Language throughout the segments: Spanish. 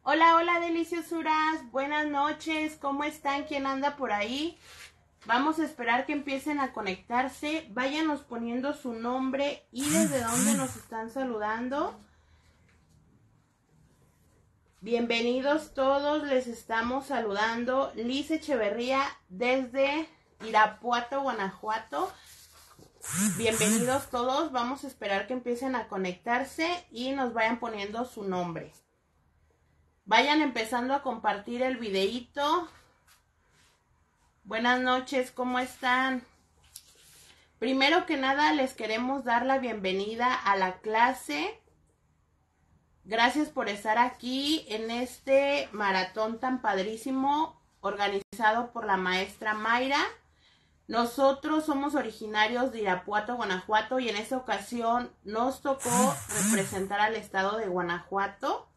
Hola, hola deliciosuras, buenas noches, ¿cómo están? ¿Quién anda por ahí? Vamos a esperar que empiecen a conectarse, váyanos poniendo su nombre y desde dónde nos están saludando. Bienvenidos todos, les estamos saludando Liz Echeverría desde Irapuato, Guanajuato. Bienvenidos todos, vamos a esperar que empiecen a conectarse y nos vayan poniendo su nombre. Vayan empezando a compartir el videíto. Buenas noches, ¿cómo están? Primero que nada les queremos dar la bienvenida a la clase. Gracias por estar aquí en este maratón tan padrísimo organizado por la maestra Mayra. Nosotros somos originarios de Irapuato, Guanajuato, y en esta ocasión nos tocó representar al estado de Guanajuato.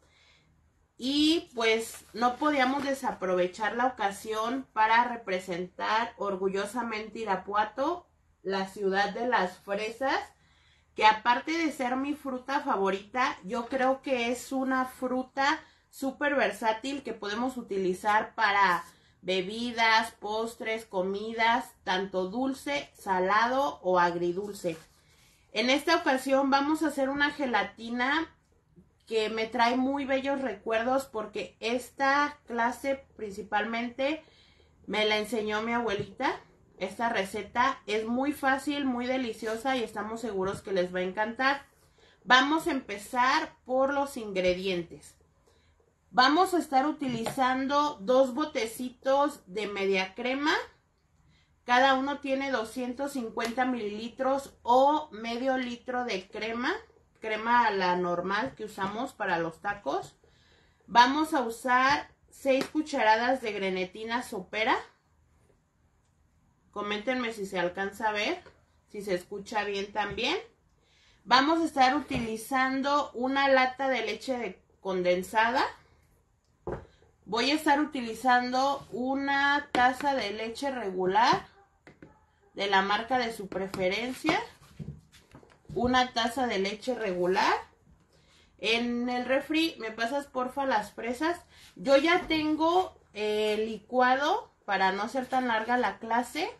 Y pues no podíamos desaprovechar la ocasión para representar orgullosamente Irapuato, la ciudad de las fresas, que aparte de ser mi fruta favorita, yo creo que es una fruta súper versátil que podemos utilizar para bebidas, postres, comidas, tanto dulce, salado o agridulce. En esta ocasión vamos a hacer una gelatina que me trae muy bellos recuerdos porque esta clase principalmente me la enseñó mi abuelita. Esta receta es muy fácil, muy deliciosa y estamos seguros que les va a encantar. Vamos a empezar por los ingredientes. Vamos a estar utilizando 2 botecitos de media crema. Cada uno tiene 250 mililitros o medio litro de crema. Crema a la normal que usamos para los tacos. Vamos a usar 6 cucharadas de grenetina sopera. Coméntenme si se alcanza a ver, si se escucha bien también. Vamos a estar utilizando una lata de leche condensada. Voy a estar utilizando una taza de leche regular de la marca de su preferencia. Una taza de leche regular. En el refri me pasas porfa las fresas. Yo ya tengo licuado para no ser tan larga la clase.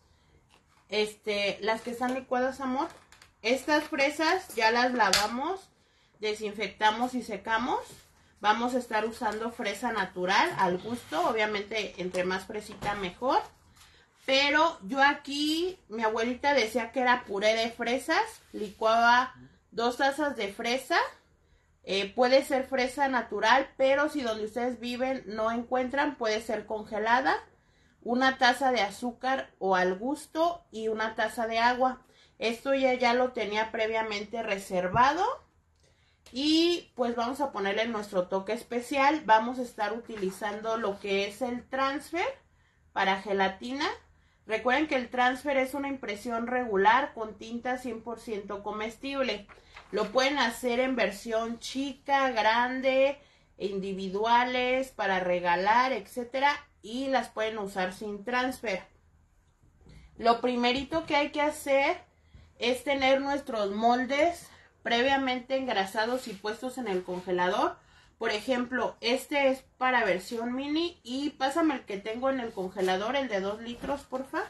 Las que están licuadas, amor. Estas fresas ya las lavamos, desinfectamos y secamos. Vamos a estar usando fresa natural al gusto. Obviamente entre más fresita mejor. Pero yo aquí, mi abuelita decía que era puré de fresas. Licuaba 2 tazas de fresa. Puede ser fresa natural, pero si donde ustedes viven no encuentran, puede ser congelada. Una taza de azúcar o al gusto y una taza de agua. Esto ya lo tenía previamente reservado. Y pues vamos a ponerle nuestro toque especial. Vamos a estar utilizando lo que es el transfer para gelatina. Recuerden que el transfer es una impresión regular con tinta 100% comestible. Lo pueden hacer en versión chica, grande, individuales, para regalar, etcétera. Y las pueden usar sin transfer. Lo primerito que hay que hacer es tener nuestros moldes previamente engrasados y puestos en el congelador. Por ejemplo, este es para versión mini y pásame el que tengo en el congelador, el de 2 litros, porfa.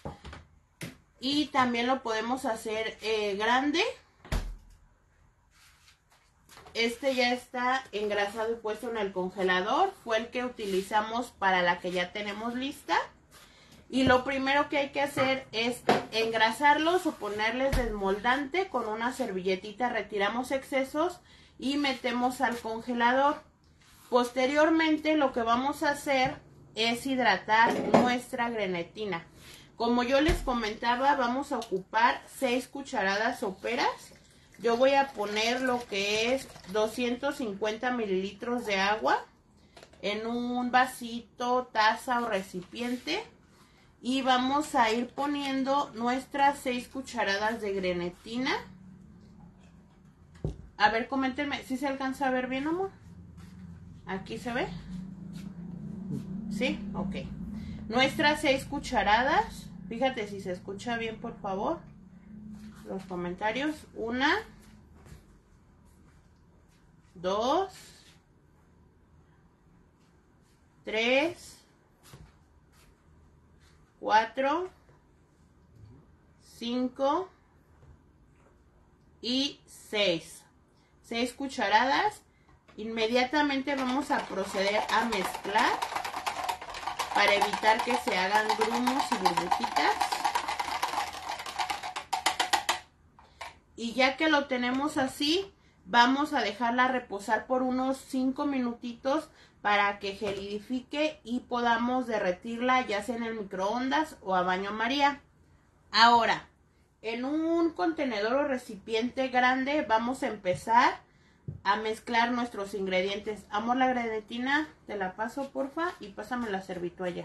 Y también lo podemos hacer grande. Este ya está engrasado y puesto en el congelador. Fue el que utilizamos para la que ya tenemos lista. Y lo primero que hay que hacer es engrasarlos o ponerles desmoldante con una servilletita. Retiramos excesos y metemos al congelador. Posteriormente lo que vamos a hacer es hidratar nuestra grenetina. Como yo les comentaba, vamos a ocupar 6 cucharadas soperas. Yo voy a poner lo que es 250 mililitros de agua en un vasito, taza o recipiente. Y vamos a ir poniendo nuestras 6 cucharadas de grenetina. A ver, coméntenme, ¿sí se alcanza a ver bien, amor? ¿Aquí se ve? ¿Sí? Ok. Nuestras 6 cucharadas. Fíjate si se escucha bien, por favor. Los comentarios. 1, 2, 3, 4, 5 y 6. 6 cucharadas. Inmediatamente vamos a proceder a mezclar para evitar que se hagan grumos y burbujitas. Y ya que lo tenemos así, vamos a dejarla reposar por unos 5 minutitos para que gelidifique y podamos derretirla ya sea en el microondas o a baño María. Ahora, en un contenedor o recipiente grande vamos a empezar a mezclar nuestros ingredientes. Amor, la grenetina te la paso porfa y pásame la servitoalla.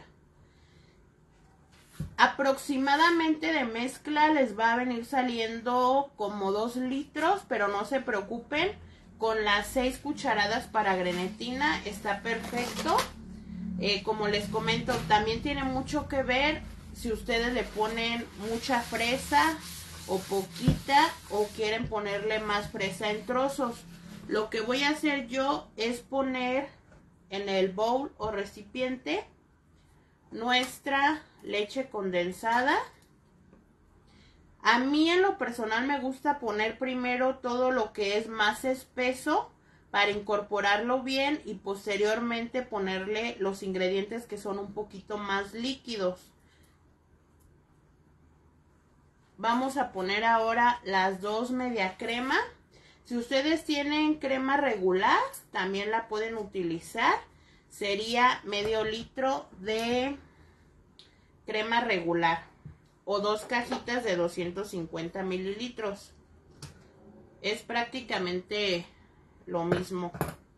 Aproximadamente de mezcla les va a venir saliendo como 2 litros, pero no se preocupen, con las 6 cucharadas para grenetina está perfecto. Como les comento, también tiene mucho que ver si ustedes le ponen mucha fresa o poquita, o quieren ponerle más fresa en trozos. Lo que voy a hacer yo es poner en el bowl o recipiente nuestra leche condensada. A mí en lo personal me gusta poner primero todo lo que es más espeso para incorporarlo bien y posteriormente ponerle los ingredientes que son un poquito más líquidos. Vamos a poner ahora las 2 media crema. Si ustedes tienen crema regular, también la pueden utilizar. Sería medio litro de crema regular o 2 cajitas de 250 mililitros. Es prácticamente lo mismo.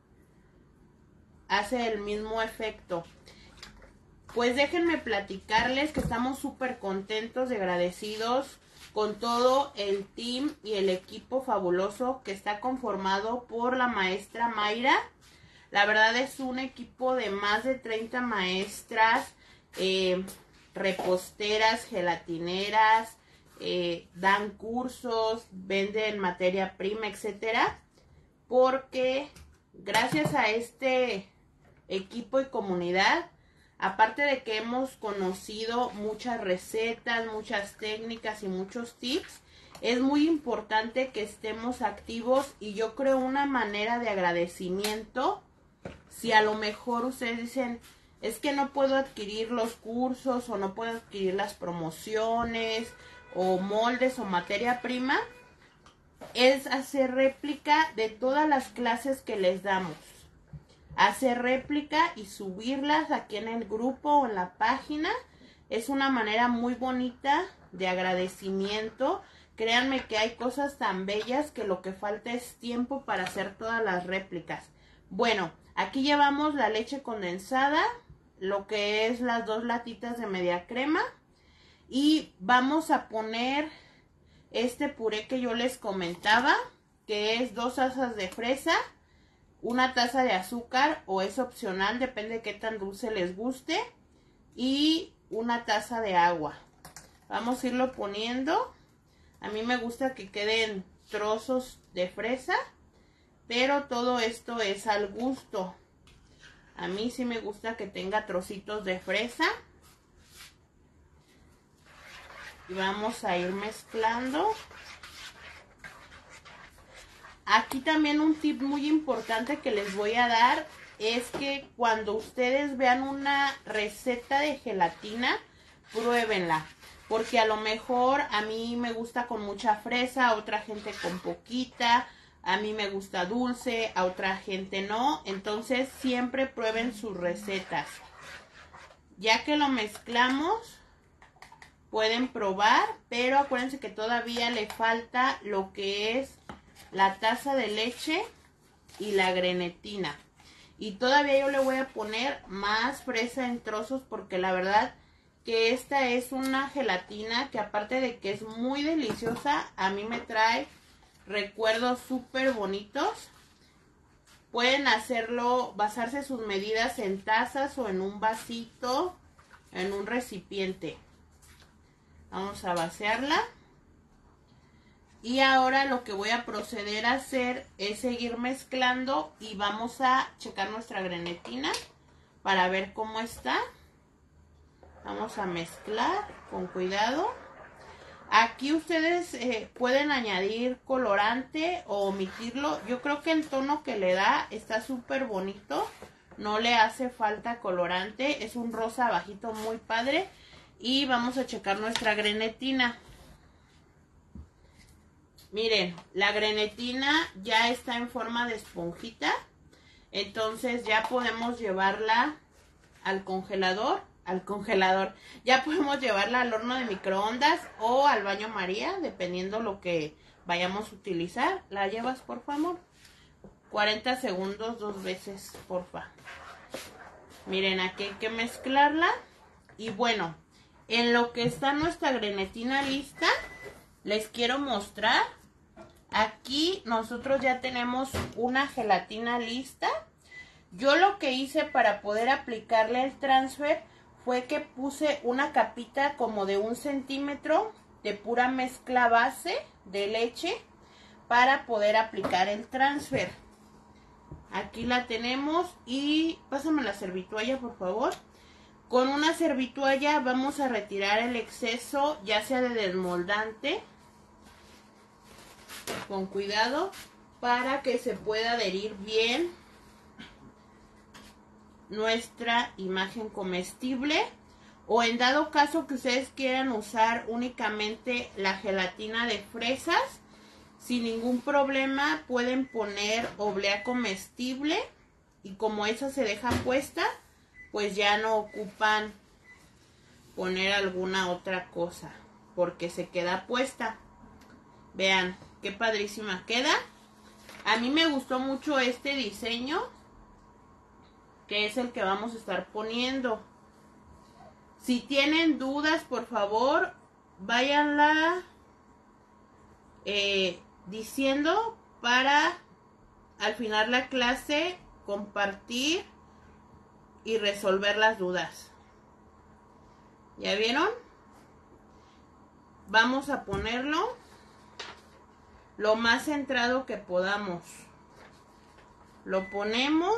Hace el mismo efecto. Pues déjenme platicarles que estamos súper contentos y agradecidos con todo el team y el equipo fabuloso que está conformado por la maestra Mayra. La verdad es un equipo de más de 30 maestras, reposteras, gelatineras, dan cursos, venden materia prima, etcétera. Porque gracias a este equipo y comunidad, aparte de que hemos conocido muchas recetas, muchas técnicas y muchos tips, es muy importante que estemos activos, y yo creo una manera de agradecimiento. Si a lo mejor ustedes dicen, es que no puedo adquirir los cursos o no puedo adquirir las promociones o moldes o materia prima, es hacer réplica de todas las clases que les damos. Hacer réplica y subirlas aquí en el grupo o en la página es una manera muy bonita de agradecimiento. Créanme que hay cosas tan bellas que lo que falta es tiempo para hacer todas las réplicas. Bueno, aquí llevamos la leche condensada, lo que es las 2 latitas de media crema, y vamos a poner este puré que yo les comentaba, que es 2 tazas de fresa, 1 taza de azúcar, o es opcional, depende de qué tan dulce les guste, y 1 taza de agua. Vamos a irlo poniendo. A mí me gusta que queden trozos de fresa, pero todo esto es al gusto. A mí sí me gusta que tenga trocitos de fresa. Y vamos a ir mezclando. Aquí también un tip muy importante que les voy a dar es que cuando ustedes vean una receta de gelatina, pruébenla. Porque a lo mejor a mí me gusta con mucha fresa, a otra gente con poquita, a mí me gusta dulce, a otra gente no. Entonces siempre prueben sus recetas. Ya que lo mezclamos, pueden probar, pero acuérdense que todavía le falta lo que es la taza de leche y la grenetina. Y todavía yo le voy a poner más fresa en trozos, porque la verdad que esta es una gelatina que, aparte de que es muy deliciosa, a mí me trae recuerdos súper bonitos. Pueden hacerlo, basarse sus medidas en tazas o en un vasito, en un recipiente. Vamos a vaciarla. Y ahora lo que voy a proceder a hacer es seguir mezclando y vamos a checar nuestra grenetina para ver cómo está. Vamos a mezclar con cuidado. Aquí ustedes pueden añadir colorante o omitirlo. Yo creo que el tono que le da está súper bonito. No le hace falta colorante. Es un rosa bajito muy padre. Y vamos a checar nuestra grenetina. Miren, la grenetina ya está en forma de esponjita. Entonces ya podemos llevarla al congelador. Ya podemos llevarla al horno de microondas o al baño María, dependiendo lo que vayamos a utilizar. ¿La llevas, por favor? 40 segundos 2 veces, porfa. Miren, aquí hay que mezclarla. Y bueno, en lo que está nuestra grenetina lista, les quiero mostrar. Aquí nosotros ya tenemos una gelatina lista. Yo lo que hice para poder aplicarle el transfer fue que puse una capita como de 1 centímetro de pura mezcla base de leche para poder aplicar el transfer. Aquí la tenemos y pásame la servitoalla, por favor. Con una servitoalla vamos a retirar el exceso, ya sea de desmoldante, con cuidado, para que se pueda adherir bien nuestra imagen comestible. O en dado caso que ustedes quieran usar únicamente la gelatina de fresas, sin ningún problema pueden poner oblea comestible, y como esa se deja puesta, pues ya no ocupan poner alguna otra cosa porque se queda puesta. Vean qué padrísima queda. A mí me gustó mucho este diseño, que es el que vamos a estar poniendo. Si tienen dudas, por favor, váyanla diciendo para al final la clase compartir y resolver las dudas. ¿Ya vieron? Vamos a ponerlo lo más centrado que podamos. Lo ponemos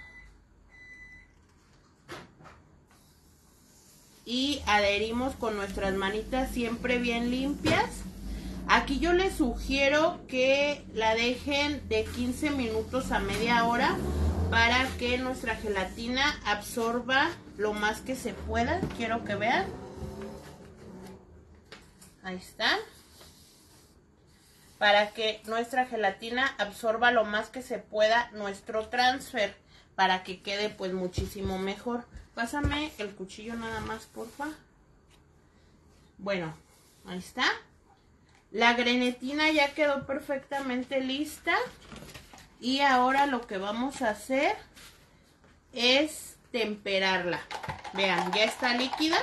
y adherimos con nuestras manitas siempre bien limpias. Aquí yo les sugiero que la dejen de 15 minutos a media hora para que nuestra gelatina absorba lo más que se pueda. Quiero que vean. Ahí está. Para que nuestra gelatina absorba lo más que se pueda nuestro transfer, para que quede pues muchísimo mejor. Pásame el cuchillo nada más, porfa. Bueno, ahí está. La grenetina ya quedó perfectamente lista. Y ahora lo que vamos a hacer es temperarla. Vean, ya está líquida.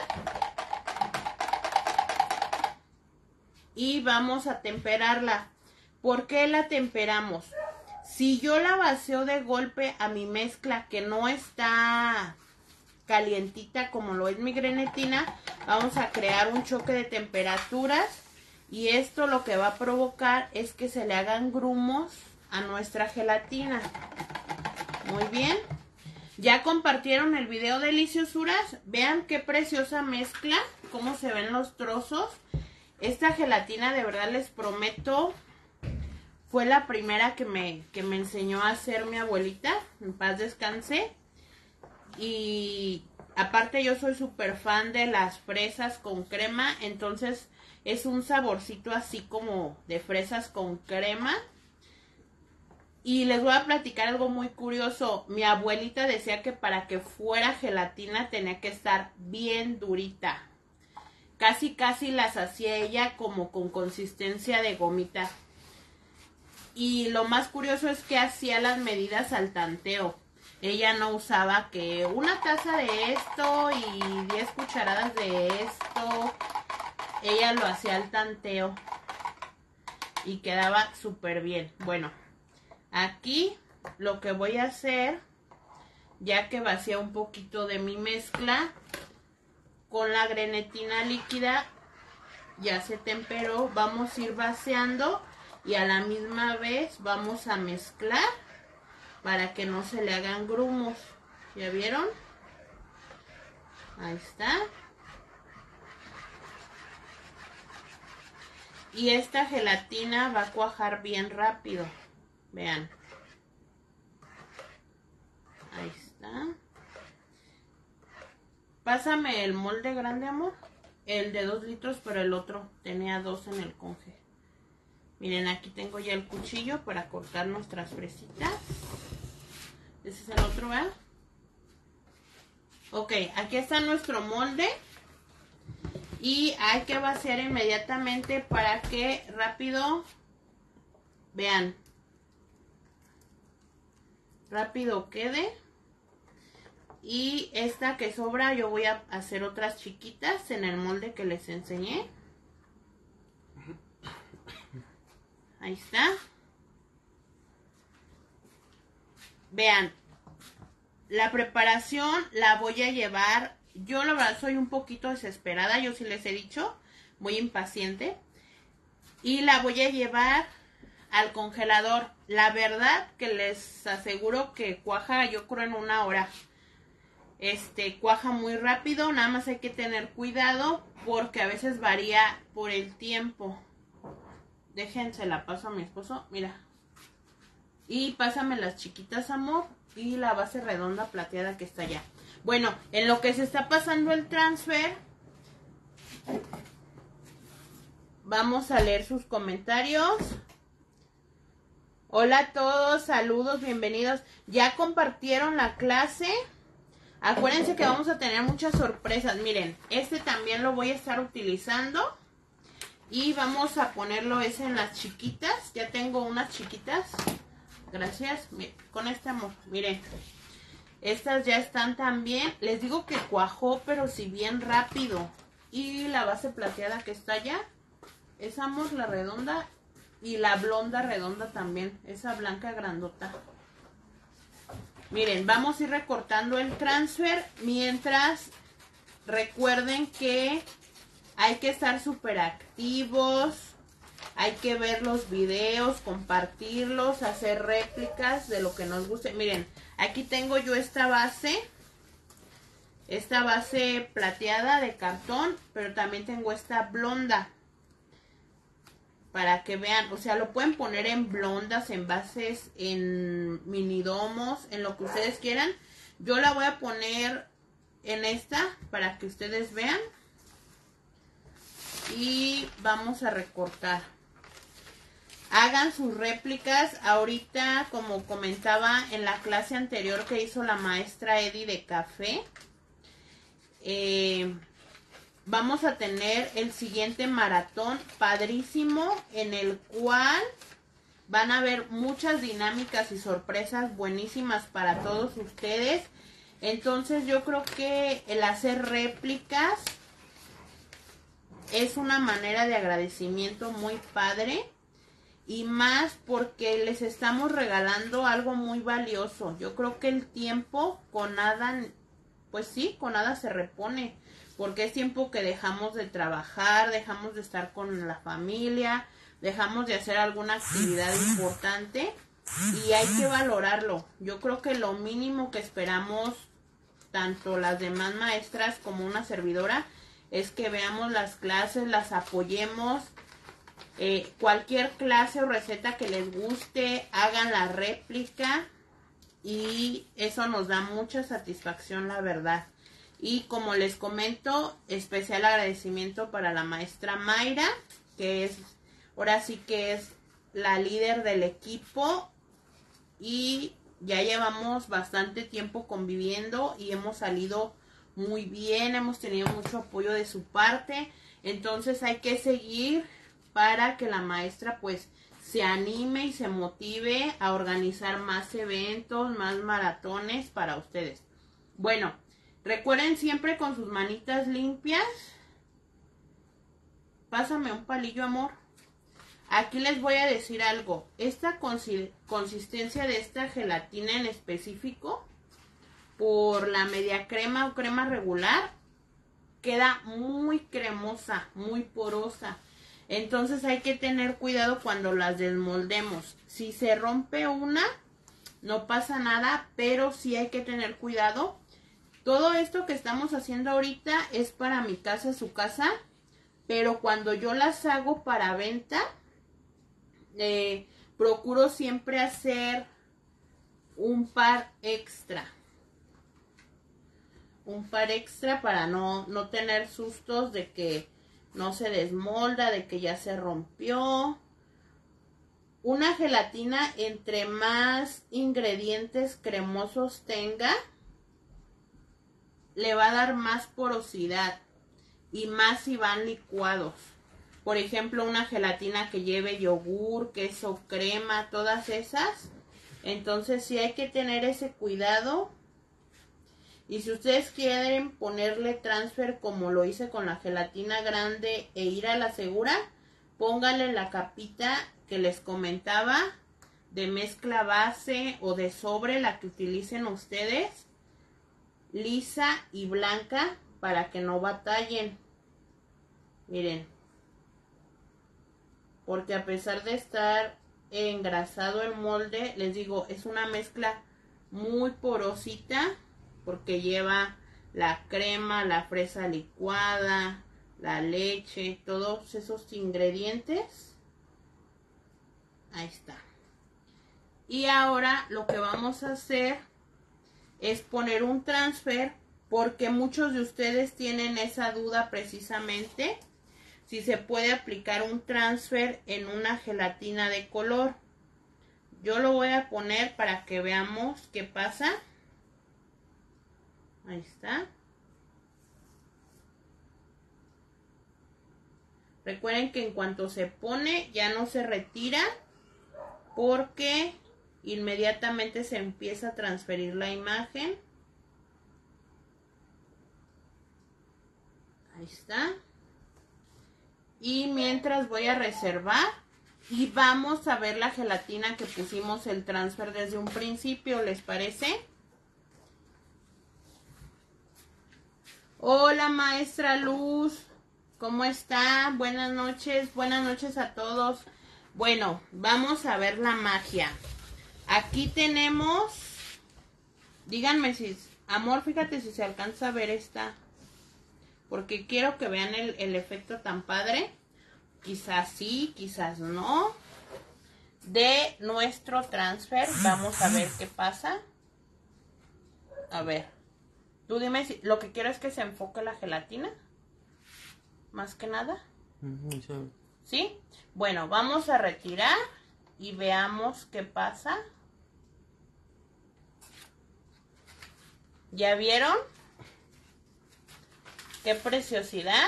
Y vamos a temperarla. ¿Por qué la temperamos? Si yo la vacío de golpe a mi mezcla que no está calientita como lo es mi grenetina, vamos a crear un choque de temperaturas, y esto lo que va a provocar es que se le hagan grumos a nuestra gelatina. Muy bien. Ya compartieron el video, deliciosuras. Vean qué preciosa mezcla, cómo se ven los trozos. Esta gelatina, de verdad les prometo, fue la primera que me enseñó a hacer mi abuelita. En paz descanse. Y aparte yo soy súper fan de las fresas con crema. Entonces es un saborcito así como de fresas con crema. Y les voy a platicar algo muy curioso. Mi abuelita decía que para que fuera gelatina tenía que estar bien durita. Casi las hacía ella como con consistencia de gomita. Y lo más curioso es que hacía las medidas al tanteo. Ella no usaba que una taza de esto y 10 cucharadas de esto. Ella lo hacía al tanteo. Y quedaba súper bien. Bueno, aquí lo que voy a hacer, ya que vacié un poquito de mi mezcla, con la grenetina líquida ya se temperó, vamos a ir vaciando y a la misma vez vamos a mezclar para que no se le hagan grumos. ¿Ya vieron? Ahí está. Y esta gelatina va a cuajar bien rápido. Vean. Ahí está. Pásame el molde grande, amor. El de 2 litros, pero el otro tenía 2 en el conge. Miren, aquí tengo ya el cuchillo para cortar nuestras fresitas. Ese es el otro, ¿verdad? Ok, aquí está nuestro molde. Y hay que vaciar inmediatamente para que rápido, vean, rápido quede. Y esta que sobra yo voy a hacer otras chiquitas en el molde que les enseñé. Ahí está. Vean, la preparación la voy a llevar. Yo la verdad soy un poquito desesperada, yo sí les he dicho, muy impaciente. Y la voy a llevar al congelador. La verdad que les aseguro que cuaja, yo creo en 1 hora. Cuaja muy rápido, nada más hay que tener cuidado porque a veces varía por el tiempo. Déjense la paso a mi esposo, mira. Y pásame las chiquitas, amor, y la base redonda plateada que está allá. Bueno, en lo que se está pasando el transfer, vamos a leer sus comentarios. Hola a todos, saludos, bienvenidos. ¿Ya compartieron la clase? Acuérdense que vamos a tener muchas sorpresas. Miren, este también lo voy a estar utilizando. Y vamos a ponerlo ese en las chiquitas. Ya tengo unas chiquitas. Gracias. Con este, amor, miren. Estas ya están también. Les digo que cuajó, pero si bien rápido. Y la base plateada que está allá. Esa, amor, la redonda. Y la blonda redonda también. Esa blanca grandota. Miren, vamos a ir recortando el transfer. Mientras, recuerden que hay que estar súper activos. Hay que ver los videos, compartirlos, hacer réplicas de lo que nos guste. Miren, aquí tengo yo esta base plateada de cartón, pero también tengo esta blonda. Para que vean, o sea, lo pueden poner en blondas, en bases, en mini domos, en lo que ustedes quieran. Yo la voy a poner en esta para que ustedes vean. Y vamos a recortar. Hagan sus réplicas. Ahorita, como comentaba en la clase anterior que hizo la maestra Eddie de café, vamos a tener el siguiente maratón padrísimo en el cual van a haber muchas dinámicas y sorpresas buenísimas para todos ustedes. Entonces yo creo que el hacer réplicas es una manera de agradecimiento muy padre. Y más porque les estamos regalando algo muy valioso. Yo creo que el tiempo con nada, pues sí, con nada se repone. Porque es tiempo que dejamos de trabajar, dejamos de estar con la familia, dejamos de hacer alguna actividad importante. Y hay que valorarlo. Yo creo que lo mínimo que esperamos, tanto las demás maestras como una servidora, es que veamos las clases, las apoyemos. Cualquier clase o receta que les guste, hagan la réplica y eso nos da mucha satisfacción, la verdad. Y como les comento, especial agradecimiento para la maestra Mayra, que es, ahora sí que es la líder del equipo y ya llevamos bastante tiempo conviviendo y hemos salido muy bien, hemos tenido mucho apoyo de su parte, entonces hay que seguir para que la maestra pues se anime y se motive a organizar más eventos, más maratones para ustedes. Bueno, recuerden siempre con sus manitas limpias. Pásame un palillo, amor. Aquí les voy a decir algo. Esta consistencia de esta gelatina en específico, por la media crema o crema regular, queda muy cremosa, muy porosa. Entonces hay que tener cuidado cuando las desmoldemos. Si se rompe una, no pasa nada, pero sí hay que tener cuidado. Todo esto que estamos haciendo ahorita es para mi casa, su casa, pero cuando yo las hago para venta, procuro siempre hacer un par extra. Un par extra para no tener sustos de que no se desmolda, de que ya se rompió. Una gelatina, entre más ingredientes cremosos tenga, le va a dar más porosidad y más si van licuados. Por ejemplo, una gelatina que lleve yogur, queso, crema, todas esas. Entonces sí hay que tener ese cuidado. Y si ustedes quieren ponerle transfer como lo hice con la gelatina grande e ir a la segura, pónganle la capita que les comentaba de mezcla base o de sobre, la que utilicen ustedes, lisa y blanca, para que no batallen. Miren, porque a pesar de estar engrasado el molde, les digo, es una mezcla muy porosita, porque lleva la crema, la fresa licuada, la leche, todos esos ingredientes. Ahí está. Y ahora lo que vamos a hacer es poner un transfer, porque muchos de ustedes tienen esa duda precisamente, si se puede aplicar un transfer en una gelatina de color. Yo lo voy a poner para que veamos qué pasa. Ahí está. Recuerden que en cuanto se pone ya no se retira, porque inmediatamente se empieza a transferir la imagen. Ahí está. Y mientras voy a reservar y vamos a ver la gelatina que pusimos el transfer desde un principio, ¿les parece? Hola, maestra Luz, ¿cómo está? Buenas noches a todos. Bueno, vamos a ver la magia. Aquí tenemos, díganme si, amor, fíjate si se alcanza a ver esta, porque quiero que vean el efecto tan padre, quizás sí, quizás no, de nuestro transfer. Vamos a ver qué pasa. A ver. Tú dime si lo que quiero es que se enfoque la gelatina. Más que nada. ¿Sí? Bueno, vamos a retirar y veamos qué pasa. ¿Ya vieron? ¡Qué preciosidad!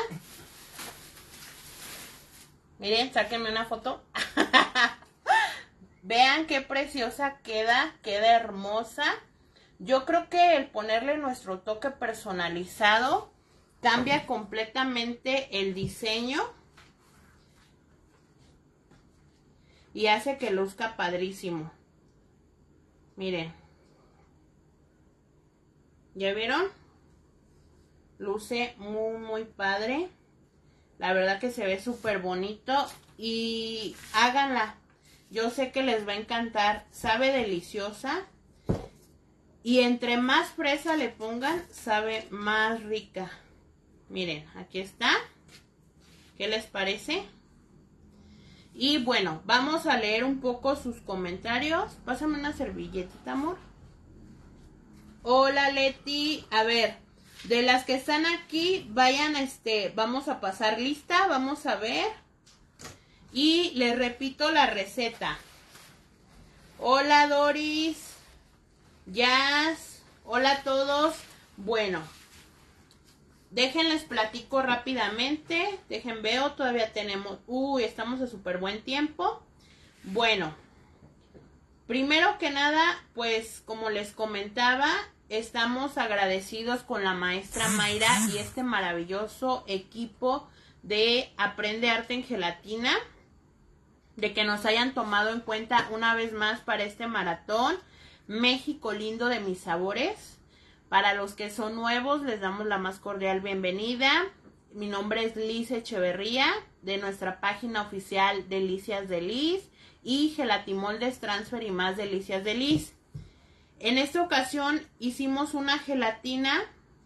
Miren, sáquenme una foto. Vean qué preciosa queda hermosa. Yo creo que el ponerle nuestro toque personalizado cambia completamente el diseño y hace que luzca padrísimo. Miren. ¿Ya vieron? Luce muy padre. La verdad que se ve súper bonito y háganla. Yo sé que les va a encantar. Sabe deliciosa. Y entre más fresa le pongan, sabe más rica. Miren, aquí está. ¿Qué les parece? Y bueno, vamos a leer un poco sus comentarios. Pásame una servilletita, amor. Hola, Leti. A ver, de las que están aquí, vayan, vamos a pasar lista. Vamos a ver. Y les repito la receta. Hola, Doris. Jazz, hola a todos. Bueno, déjenles platico rápidamente. Veo, todavía tenemos, estamos a súper buen tiempo. Bueno, primero que nada, pues como les comentaba, estamos agradecidos con la maestra Mayra y este maravilloso equipo de Aprende Arte en Gelatina, de que nos hayan tomado en cuenta una vez más para este maratón México lindo de mis sabores. Para los que son nuevos, les damos la más cordial bienvenida. Mi nombre es Liz Echeverría, de nuestra página oficial Delicias de Liz y Gelatimoldes Transfer y más Delicias de Liz. En esta ocasión hicimos una gelatina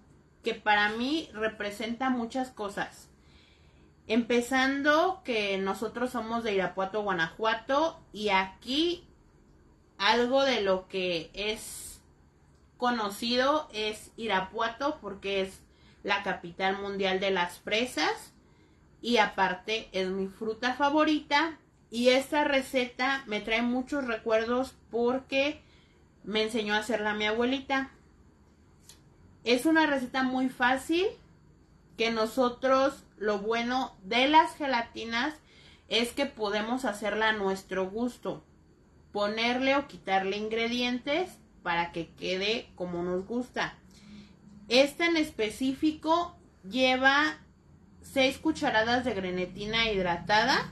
que para mí representa muchas cosas. Empezando que nosotros somos de Irapuato, Guanajuato, y aquí algo de lo que es conocido es Irapuato porque es la capital mundial de las fresas y aparte es mi fruta favorita. Y esta receta me trae muchos recuerdos porque me enseñó a hacerla mi abuelita. Es una receta muy fácil que nosotros, lo bueno de las gelatinas es que podemos hacerla a nuestro gusto. Ponerle o quitarle ingredientes para que quede como nos gusta. Esta en específico lleva 6 cucharadas de grenetina hidratada.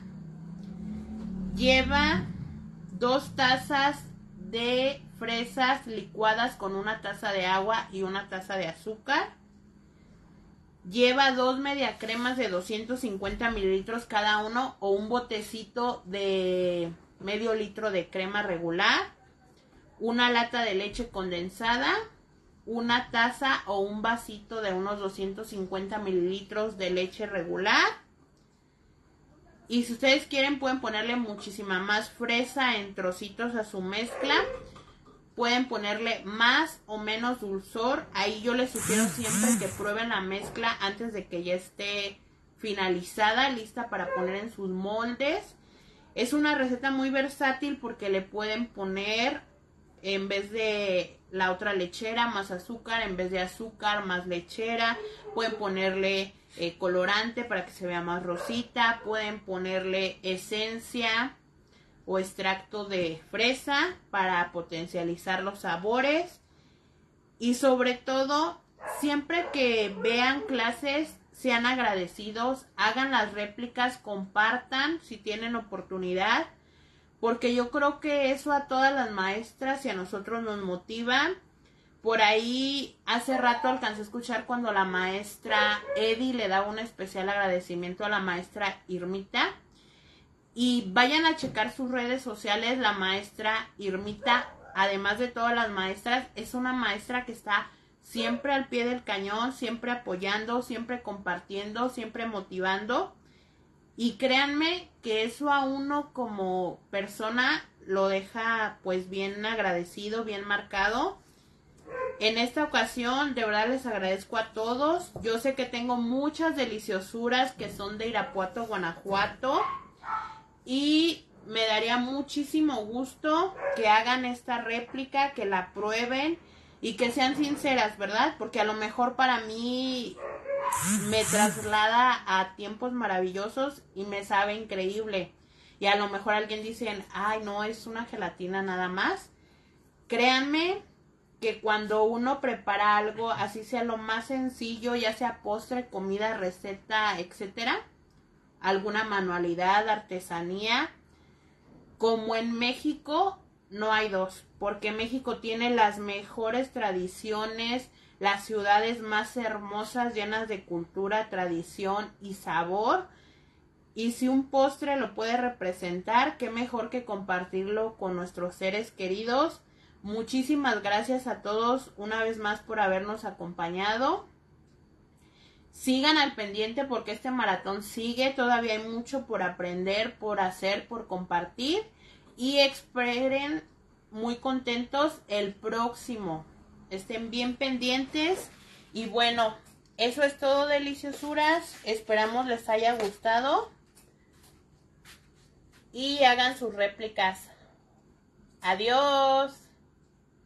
Lleva 2 tazas de fresas licuadas con 1 taza de agua y 1 taza de azúcar. Lleva 2 media cremas de 250 mililitros cada uno o un botecito de medio litro de crema regular. 1 lata de leche condensada. 1 taza o un vasito de unos 250 mililitros de leche regular. Y si ustedes quieren pueden ponerle muchísima más fresa en trocitos a su mezcla. Pueden ponerle más o menos dulzor. Ahí yo les sugiero siempre que prueben la mezcla antes de que ya esté finalizada, lista para poner en sus moldes. Es una receta muy versátil porque le pueden poner, en vez de la otra lechera, más azúcar, en vez de azúcar, más lechera. Pueden ponerle colorante para que se vea más rosita. Pueden ponerle esencia o extracto de fresa para potencializar los sabores. Y sobre todo, siempre que vean clases, sean agradecidos, hagan las réplicas, compartan si tienen oportunidad, porque yo creo que eso a todas las maestras y a nosotros nos motiva. Por ahí hace rato alcancé a escuchar cuando la maestra Edi le daba un especial agradecimiento a la maestra Irmita. Y vayan a checar sus redes sociales. La maestra Irmita, además de todas las maestras, es una maestra que está siempre al pie del cañón, siempre apoyando, siempre compartiendo, siempre motivando. Y créanme que eso a uno como persona lo deja pues bien agradecido, bien marcado. En esta ocasión de verdad les agradezco a todos. Yo sé que tengo muchas deliciosuras que son de Irapuato, Guanajuato. Y me daría muchísimo gusto que hagan esta réplica, que la prueben y que sean sinceras, ¿verdad? Porque a lo mejor para mí me traslada a tiempos maravillosos y me sabe increíble. Y a lo mejor alguien dice, ay, no, es una gelatina nada más. Créanme que cuando uno prepara algo, así sea lo más sencillo, ya sea postre, comida, receta, etcétera, alguna manualidad, artesanía, como en México no hay dos, porque México tiene las mejores tradiciones, las ciudades más hermosas, llenas de cultura, tradición y sabor. Y si un postre lo puede representar, qué mejor que compartirlo con nuestros seres queridos. Muchísimas gracias a todos una vez más por habernos acompañado. Sigan al pendiente porque este maratón sigue, todavía hay mucho por aprender, por hacer, por compartir. Y esperen muy contentos el próximo. Estén bien pendientes. Y bueno, eso es todo, deliciosuras. Esperamos les haya gustado. Y hagan sus réplicas. Adiós.